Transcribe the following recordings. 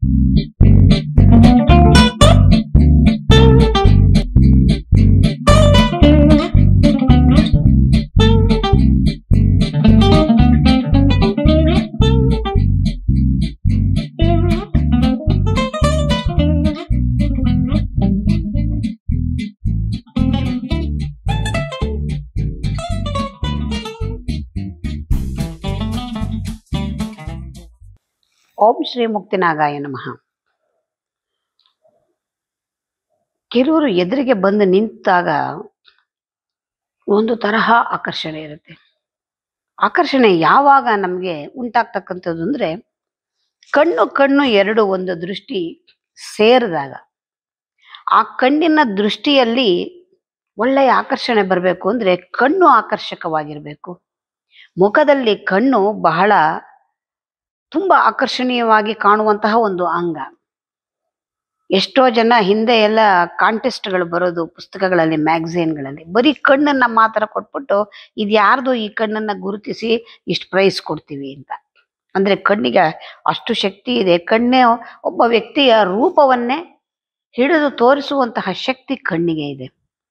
ಓಂ ಶ್ರೀ ಮುಕ್ತಿನಾಗಾಯ ನಮಃ. ಕೆಲವರು ಎದುರಿಗೆ ಬಂದು ನಿಂತಾಗ ಒಂದು ತರಹ ಆಕರ್ಷಣೆ ಇರುತ್ತೆ. ಆಕರ್ಷಣೆ ಯಾವಾಗ ನಮಗೆ ಉಂಟಾಗ್ತಕ್ಕಂಥದ್ದು ಅಂದರೆ, ಕಣ್ಣು ಎರಡು ಒಂದು ದೃಷ್ಟಿ ಸೇರಿದಾಗ ಆ ಕಣ್ಣಿನ ದೃಷ್ಟಿಯಲ್ಲಿ ಒಳ್ಳೆಯ ಆಕರ್ಷಣೆ ಬರಬೇಕು ಅಂದರೆ ಕಣ್ಣು ಆಕರ್ಷಕವಾಗಿರಬೇಕು. ಮುಖದಲ್ಲಿ ಕಣ್ಣು ಬಹಳ ತುಂಬ ಆಕರ್ಷಣೀಯವಾಗಿ ಕಾಣುವಂತಹ ಒಂದು ಅಂಗ. ಎಷ್ಟೋ ಜನ ಹಿಂದೆ ಎಲ್ಲ ಕಾಂಟೆಸ್ಟ್ಗಳು ಬರೋದು ಪುಸ್ತಕಗಳಲ್ಲಿ, ಮ್ಯಾಗಝೈನ್ಗಳಲ್ಲಿ, ಬರೀ ಕಣ್ಣನ್ನು ಮಾತ್ರ ಕೊಟ್ಬಿಟ್ಟು ಇದು ಯಾರ್ದು ಈ ಕಣ್ಣನ್ನು ಗುರುತಿಸಿ ಇಷ್ಟು ಪ್ರೈಸ್ ಕೊಡ್ತೀವಿ ಅಂತ. ಅಂದರೆ ಕಣ್ಣಿಗೆ ಅಷ್ಟು ಶಕ್ತಿ ಇದೆ. ಕಣ್ಣೇ ಒಬ್ಬ ವ್ಯಕ್ತಿಯ ರೂಪವನ್ನೇ ಹಿಡಿದು ತೋರಿಸುವಂತಹ ಶಕ್ತಿ ಕಣ್ಣಿಗೆ ಇದೆ.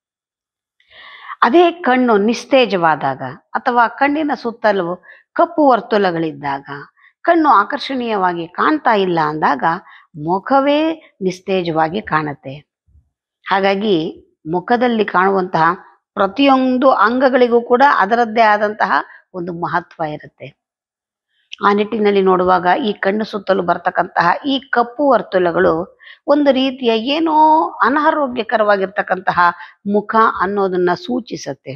ಅದೇ ಕಣ್ಣು ನಿಸ್ತೇಜವಾದಾಗ ಅಥವಾ ಕಣ್ಣಿನ ಸುತ್ತಲೂ ಕಪ್ಪು ವರ್ತುಲಗಳಿದ್ದಾಗ, ಕಣ್ಣು ಆಕರ್ಷಣೀಯವಾಗಿ ಕಾಣ್ತಾ ಇಲ್ಲ ಅಂದಾಗ ಮುಖವೇ ನಿಸ್ತೇಜವಾಗಿ ಕಾಣುತ್ತೆ. ಹಾಗಾಗಿ ಮುಖದಲ್ಲಿ ಕಾಣುವಂತಹ ಪ್ರತಿಯೊಂದು ಅಂಗಗಳಿಗೂ ಕೂಡ ಅದರದ್ದೇ ಆದಂತಹ ಒಂದು ಮಹತ್ವ ಇರುತ್ತೆ. ಆ ನಿಟ್ಟಿನಲ್ಲಿ ನೋಡುವಾಗ ಈ ಕಣ್ಣು ಸುತ್ತಲೂ ಬರ್ತಕ್ಕಂತಹ ಈ ಕಪ್ಪು ವರ್ತುಲಗಳು ಒಂದು ರೀತಿಯ ಏನೋ ಅನಾರೋಗ್ಯಕರವಾಗಿರ್ತಕ್ಕಂತಹ ಮುಖ ಅನ್ನೋದನ್ನ ಸೂಚಿಸುತ್ತೆ.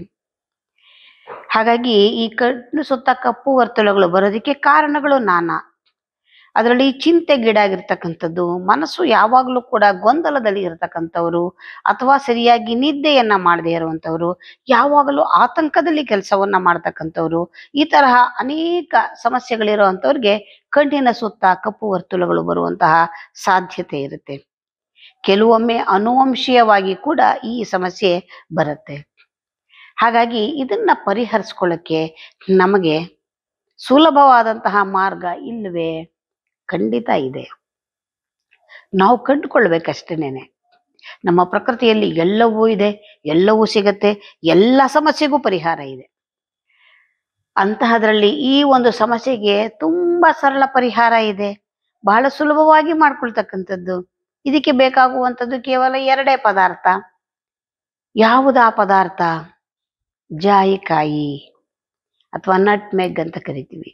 ಹಾಗಾಗಿ ಈ ಕಣ್ಣು ಸುತ್ತ ಕಪ್ಪು ವರ್ತುಲಗಳು ಬರೋದಕ್ಕೆ ಕಾರಣಗಳು ನಾನಾ. ಅದರಲ್ಲಿ ಚಿಂತೆಗೀಡಾಗಿರ್ತಕ್ಕಂಥದ್ದು, ಮನಸ್ಸು ಯಾವಾಗಲೂ ಕೂಡ ಗೊಂದಲದಲ್ಲಿ ಇರತಕ್ಕಂಥವ್ರು, ಅಥವಾ ಸರಿಯಾಗಿ ನಿದ್ದೆಯನ್ನ ಮಾಡದೇ ಇರುವಂಥವ್ರು, ಯಾವಾಗಲೂ ಆತಂಕದಲ್ಲಿ ಕೆಲಸವನ್ನ ಮಾಡ್ತಕ್ಕಂಥವ್ರು, ಈ ತರಹ ಅನೇಕ ಸಮಸ್ಯೆಗಳಿರುವಂಥವ್ರಿಗೆ ಕಣ್ಣಿನ ಸುತ್ತ ಕಪ್ಪು ವರ್ತುಲಗಳು ಬರುವಂತಹ ಸಾಧ್ಯತೆ ಇರುತ್ತೆ. ಕೆಲವೊಮ್ಮೆ ಅನುವಂಶೀಯವಾಗಿ ಕೂಡ ಈ ಸಮಸ್ಯೆ ಬರುತ್ತೆ. ಹಾಗಾಗಿ ಇದನ್ನ ಪರಿಹರಿಸ್ಕೊಳ್ಳೋಕ್ಕೆ ನಮಗೆ ಸುಲಭವಾದಂತಹ ಮಾರ್ಗ ಇಲ್ಲವೇ? ಖಂಡಿತ ಇದೆ. ನಾವು ಕಂಡುಕೊಳ್ಬೇಕಷ್ಟೇನೆ. ನಮ್ಮ ಪ್ರಕೃತಿಯಲ್ಲಿ ಎಲ್ಲವೂ ಇದೆ, ಎಲ್ಲವೂ ಸಿಗತ್ತೆ, ಎಲ್ಲ ಸಮಸ್ಯೆಗೂ ಪರಿಹಾರ ಇದೆ. ಅಂತಹದ್ರಲ್ಲಿ ಈ ಒಂದು ಸಮಸ್ಯೆಗೆ ತುಂಬಾ ಸರಳ ಪರಿಹಾರ ಇದೆ, ಬಹಳ ಸುಲಭವಾಗಿ ಮಾಡ್ಕೊಳ್ತಕ್ಕಂಥದ್ದು. ಇದಕ್ಕೆ ಬೇಕಾಗುವಂಥದ್ದು ಕೇವಲ 2 ಪದಾರ್ಥ. ಯಾವುದಾ ಪದಾರ್ಥ? ಜಾಯಿಕಾಯಿ ಅಥವಾ ನಟ್ಮೆಗ್ ಅಂತ ಕರಿತೀವಿ.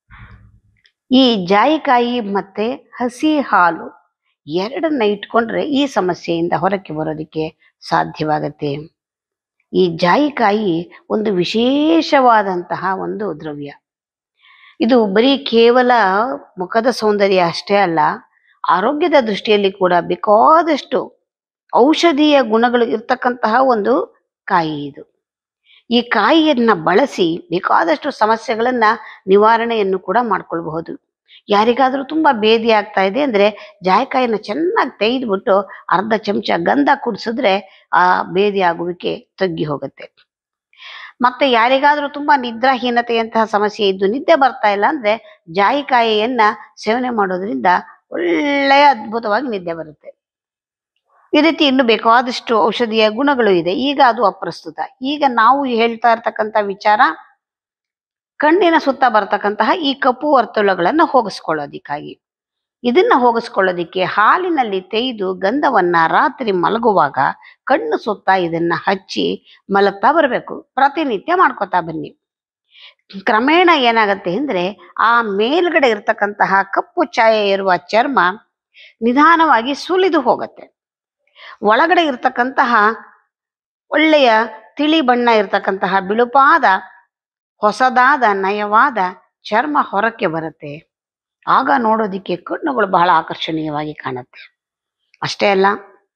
ಈ ಜಾಯಿಕಾಯಿ ಮತ್ತೆ ಹಸಿ ಹಾಲು ಎರಡನ್ನ ಇಟ್ಕೊಂಡ್ರೆ ಈ ಸಮಸ್ಯೆಯಿಂದ ಹೊರಕ್ಕೆ ಬರೋದಕ್ಕೆ ಸಾಧ್ಯವಾಗತ್ತೆ. ಈ ಜಾಯಿಕಾಯಿ ಒಂದು ವಿಶೇಷವಾದಂತಹ ಒಂದು ದ್ರವ್ಯ. ಇದು ಬರೀ ಕೇವಲ ಮುಖದ ಸೌಂದರ್ಯ ಅಷ್ಟೇ ಅಲ್ಲ, ಆರೋಗ್ಯದ ದೃಷ್ಟಿಯಲ್ಲಿ ಕೂಡ ಬೇಕಾದಷ್ಟು ಔಷಧೀಯ ಗುಣಗಳು ಇರ್ತಕ್ಕಂತಹ ಒಂದು ಕಾಯಿ ಇದು. ಈ ಕಾಯಿಯನ್ನ ಬಳಸಿ ಬೇಕಾದಷ್ಟು ಸಮಸ್ಯೆಗಳನ್ನ ನಿವಾರಣೆಯನ್ನು ಕೂಡ ಮಾಡ್ಕೊಳ್ಬಹುದು. ಯಾರಿಗಾದ್ರೂ ತುಂಬಾ ಬೇದಿ ಆಗ್ತಾ ಇದೆ ಅಂದ್ರೆ ಜಾಯಿಕಾಯಿನ ಚೆನ್ನಾಗಿ ತೆಗೆದ್ಬಿಟ್ಟು ಅರ್ಧ ಚಮಚ ಗಂಧ ಕುಡಿಸಿದ್ರೆ ಆ ಬೇದಿ ಆಗುವಿಕೆ ತಗ್ಗಿ ಹೋಗುತ್ತೆ. ಮತ್ತೆ ಯಾರಿಗಾದ್ರೂ ತುಂಬಾ ನಿದ್ರಾಹೀನತೆಯಂತಹ ಸಮಸ್ಯೆ ಇದ್ದು ನಿದ್ದೆ ಬರ್ತಾ ಇಲ್ಲ ಅಂದ್ರೆ ಜಾಯಿಕಾಯಿಯನ್ನ ಸೇವನೆ ಮಾಡೋದ್ರಿಂದ ಒಳ್ಳೆಯ ಅದ್ಭುತವಾಗಿ ನಿದ್ದೆ ಬರುತ್ತೆ. ಈ ರೀತಿ ಇನ್ನು ಬೇಕಾದಷ್ಟು ಔಷಧೀಯ ಗುಣಗಳು ಇದೆ. ಈಗ ಅದು ಅಪ್ರಸ್ತುತ. ಈಗ ನಾವು ಹೇಳ್ತಾ ಇರ್ತಕ್ಕಂಥ ವಿಚಾರ ಕಣ್ಣಿನ ಸುತ್ತ ಬರ್ತಕ್ಕಂತಹ ಈ ಕಪ್ಪು ವರ್ತುಲಗಳನ್ನ ಹೋಗಿಸ್ಕೊಳ್ಳೋದಿಕ್ಕಾಗಿ. ಇದನ್ನ ಹೋಗಿಸ್ಕೊಳ್ಳೋದಿಕ್ಕೆ ಹಾಲಿನಲ್ಲಿ ತೆಗೆದು ಗಂಧವನ್ನ ರಾತ್ರಿ ಮಲಗುವಾಗ ಕಣ್ಣು ಸುತ್ತ ಇದನ್ನ ಹಚ್ಚಿ ಮಲಗ್ತಾ ಬರಬೇಕು. ಪ್ರತಿನಿತ್ಯ ಮಾಡ್ಕೊತಾ ಬನ್ನಿ. ಕ್ರಮೇಣ ಏನಾಗತ್ತೆ ಅಂದ್ರೆ ಆ ಮೇಲ್ಗಡೆ ಇರ್ತಕ್ಕಂತಹ ಕಪ್ಪು ಛಾಯೆ ಇರುವ ಚರ್ಮ ನಿಧಾನವಾಗಿ ಸುಲಿದು ಹೋಗತ್ತೆ. ಒಳಗಡೆ ಇರ್ತಕ್ಕಂತಹ ಒಳ್ಳೆಯ ತಿಳಿ ಬಣ್ಣ ಇರ್ತಕ್ಕಂತಹ ಬಿಳುಪಾದ ಹೊಸದಾದ ನಯವಾದ ಚರ್ಮ ಹೊರಕ್ಕೆ ಬರುತ್ತೆ. ಆಗ ನೋಡೋದಿಕ್ಕೆ ಕಣ್ಣುಗಳು ಬಹಳ ಆಕರ್ಷಣೀಯವಾಗಿ ಕಾಣುತ್ತೆ. ಅಷ್ಟೇ ಅಲ್ಲ,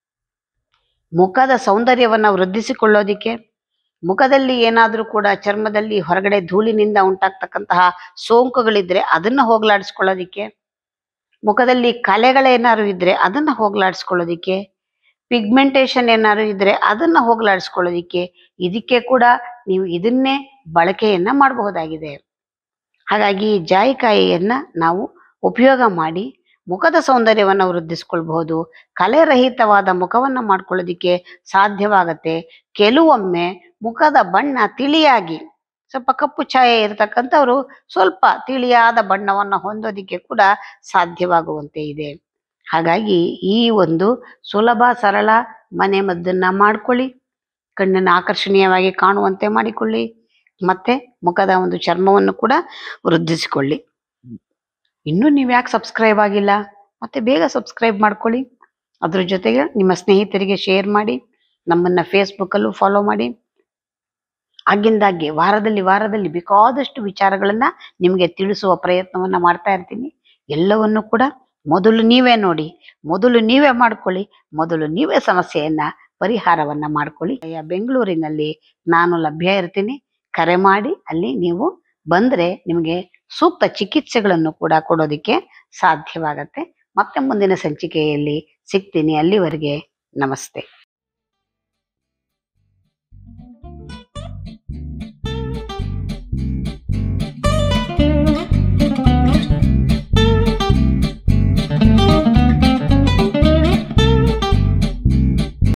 ಮುಖದ ಸೌಂದರ್ಯವನ್ನ ವೃದ್ಧಿಸಿಕೊಳ್ಳೋದಿಕ್ಕೆ, ಮುಖದಲ್ಲಿ ಏನಾದರೂ ಕೂಡ ಚರ್ಮದಲ್ಲಿ ಹೊರಗಡೆ ಧೂಳಿನಿಂದ ಉಂಟಾಗ್ತಕ್ಕಂತಹ ಸೋಂಕುಗಳಿದ್ರೆ ಅದನ್ನ ಹೋಗ್ಲಾಡಿಸ್ಕೊಳ್ಳೋದಿಕ್ಕೆ, ಮುಖದಲ್ಲಿ ಕಲೆಗಳೇನಾದ್ರು ಇದ್ರೆ ಅದನ್ನ ಹೋಗ್ಲಾಡಿಸ್ಕೊಳ್ಳೋದಿಕ್ಕೆ, ಪಿಗ್ಮೆಂಟೇಷನ್ ಏನಾದ್ರು ಇದ್ರೆ ಅದನ್ನ ಹೋಗ್ಲಾಡಿಸ್ಕೊಳ್ಳೋದಿಕ್ಕೆ, ಇದಕ್ಕೆ ಕೂಡ ನೀವು ಇದನ್ನೇ ಬಳಕೆಯನ್ನ ಮಾಡಬಹುದಾಗಿದೆ. ಹಾಗಾಗಿ ಜಾಯಿಕಾಯಿಯನ್ನ ನಾವು ಉಪಯೋಗ ಮಾಡಿ ಮುಖದ ಸೌಂದರ್ಯವನ್ನು ವೃದ್ಧಿಸ್ಕೊಳ್ಬಹುದು. ಕಲೆರಹಿತವಾದ ಮುಖವನ್ನು ಮಾಡ್ಕೊಳ್ಳೋದಿಕ್ಕೆ ಸಾಧ್ಯವಾಗತ್ತೆ. ಕೆಲವೊಮ್ಮೆ ಮುಖದ ಬಣ್ಣ ತಿಳಿಯಾಗಿ ಸ್ವಲ್ಪ ಕಪ್ಪು ಛಾಯೆ ಇರತಕ್ಕಂಥವ್ರು ಸ್ವಲ್ಪ ತಿಳಿಯಾದ ಬಣ್ಣವನ್ನು ಹೊಂದೋದಿಕ್ಕೆ ಕೂಡ ಸಾಧ್ಯವಾಗುವಂತೆ ಇದೆ. ಹಾಗಾಗಿ ಈ ಒಂದು ಸುಲಭ ಸರಳ ಮನೆ ಮದ್ದನ್ನ ಮಾಡ್ಕೊಳ್ಳಿ. ಕಣ್ಣನ್ನು ಆಕರ್ಷಣೀಯವಾಗಿ ಕಾಣುವಂತೆ ಮಾಡಿಕೊಳ್ಳಿ. ಮತ್ತೆ ಮುಖದ ಒಂದು ಚರ್ಮವನ್ನು ಕೂಡ ವೃದ್ಧಿಸಿಕೊಳ್ಳಿ. ಇನ್ನೂ ನೀವು ಯಾಕೆ ಸಬ್ಸ್ಕ್ರೈಬ್ ಆಗಿಲ್ಲ? ಮತ್ತೆ ಬೇಗ ಸಬ್ಸ್ಕ್ರೈಬ್ ಮಾಡ್ಕೊಳ್ಳಿ. ಅದ್ರ ಜೊತೆಗೆ ನಿಮ್ಮ ಸ್ನೇಹಿತರಿಗೆ ಶೇರ್ ಮಾಡಿ. ನಮ್ಮನ್ನ ಫೇಸ್ಬುಕ್ಕಲ್ಲೂ ಫಾಲೋ ಮಾಡಿ. ಆಗಿಂದಾಗ್ಗೆ ವಾರದಲ್ಲಿ ಬೇಕಾದಷ್ಟು ವಿಚಾರಗಳನ್ನ ನಿಮಗೆ ತಿಳಿಸುವ ಪ್ರಯತ್ನವನ್ನ ಮಾಡ್ತಾ ಇರ್ತೀನಿ. ಎಲ್ಲವನ್ನು ಕೂಡ ಮೊದಲು ನೀವೇ ನೋಡಿ, ಮೊದಲು ನೀವೇ ಮಾಡ್ಕೊಳ್ಳಿ, ಮೊದಲು ನೀವೇ ಸಮಸ್ಯೆಯನ್ನ ಪರಿಹಾರವನ್ನ ಮಾಡ್ಕೊಳ್ಳಿ. ಬೆಂಗಳೂರಿನಲ್ಲಿ ನಾನು ಲಭ್ಯ ಇರ್ತೀನಿ. ಕರೆ ಮಾಡಿ ಅಲ್ಲಿ ನೀವು ಬಂದ್ರೆ ನಿಮಗೆ ಸೂಕ್ತ ಚಿಕಿತ್ಸೆಗಳನ್ನು ಕೂಡ ಕೊಡೋದಿಕ್ಕೆ ಸಾಧ್ಯವಾಗತ್ತೆ. ಮತ್ತೆ ಮುಂದಿನ ಸಂಚಿಕೆಯಲ್ಲಿ ಸಿಗ್ತೀನಿ. ಅಲ್ಲಿವರೆಗೆ ನಮಸ್ತೆ.